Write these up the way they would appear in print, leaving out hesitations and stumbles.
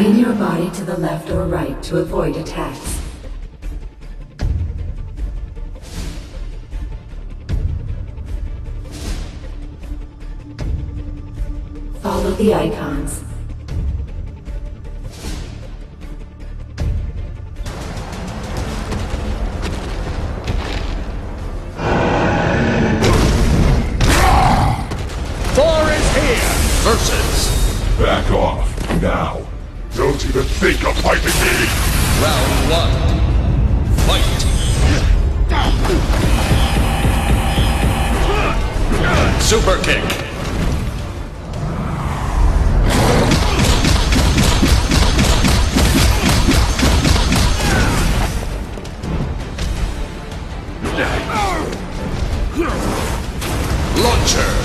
Bring your body to the left or right to avoid attacks. Follow the icons. Versus. Back off, now. Don't even think of fighting me! Round one. Fight. Super kick. Launcher.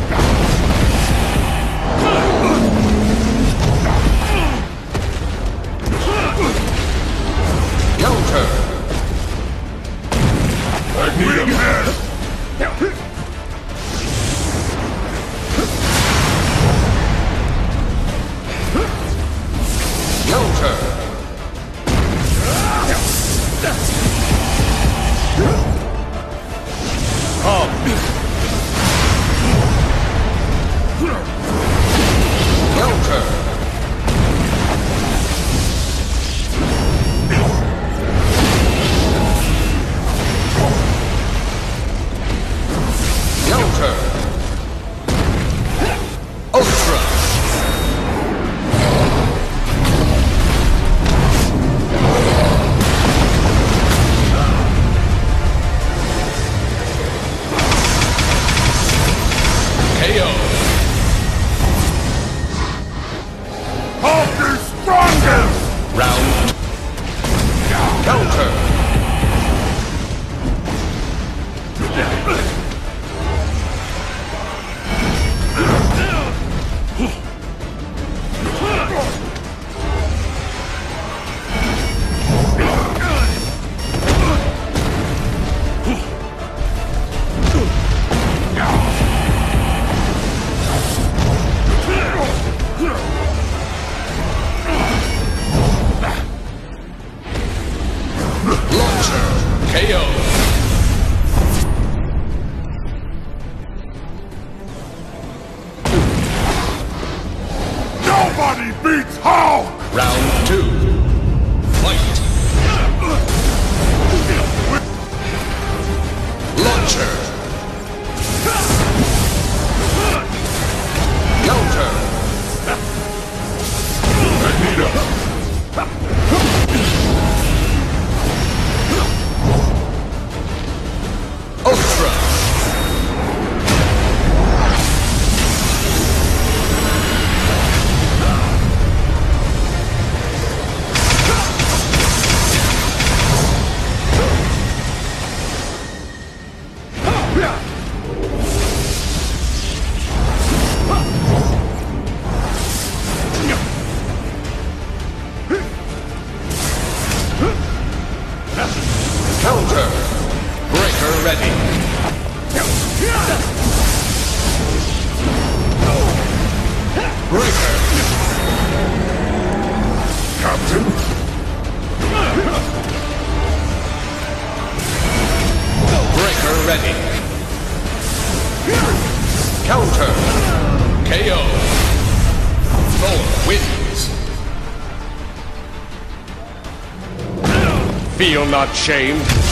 Counter. I need a man! Counter. Nobody beats Hulk! Round two. Fight. Launcher. Counter. Magneto! Ultra. Counter. Breaker ready. Breaker. Captain? Breaker ready. Counter. KO. Thor wins. Feel not shamed.